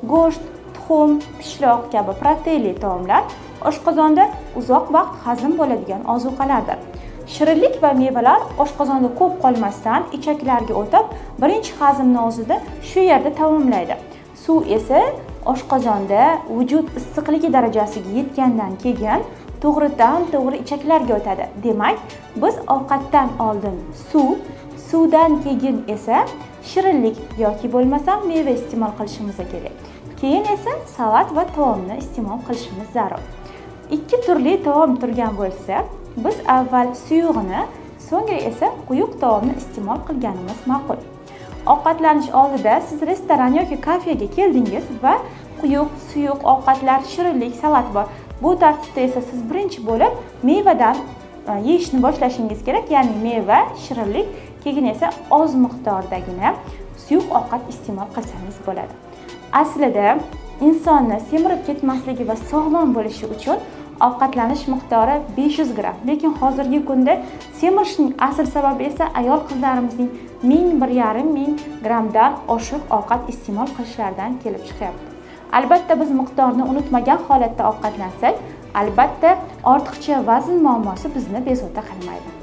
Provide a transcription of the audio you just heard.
go'sht, tuxum, pishloq kabi proteinli taomlar oshqozonda uzoq vaqt hazm bo'ladigan ozuqalardir. Shirinlik va mevalar oshqozonda ko'p qolmasdan ichaklarga o'tib, birinchi hazmni o'zida shu yerda tamomlaydi. Suv esa oshqozonda vujud issiqligi darajasiga yetgandan keyin to'g'ridan-to'g'ri ichaklarga o'tadi. Demak, biz ovqatdan oldin suvdan keyin esa shirinlik yoki bo'lmasa meva iste'mol qilishimiz kerak. Keyin esa salat va taomni iste'mol qilishimiz zarur. Ikki turli taom turgan bo'lsa, biz avval suyuqni, so'ngra esa quyuq taomni iste'mol qilganimiz ma'qul. Ovqatlanish oldida siz restoran yoki kafega keldingiz va quyuq, suyuq ovqatlar, shirinlik, salat bor. Bu tartibda esa siz birinchi bo'lib mevadan yeyishni boshlashingiz kerak, ya'ni meva, shirinlik, keyin esa oz miqdordagina suyuq ovqat iste'mol qilsangiz bo'ladi. Aslida insonni semirib ketmasligi va sog'lom bo'lishi uchun ovqatlanish miqdori 500 gram. Lekin hozirgi kunda semirishning asl sababi esa ayol qizlarimizning 1.5 gramdan oshiq ovqat iste'mol qilishlaridan kelib chiqyapti. Albatta biz miqdorni unutmagan holatda ovqatlansak, albatta ortiqcha vazn muammosi bizni bezovta qilmaydi.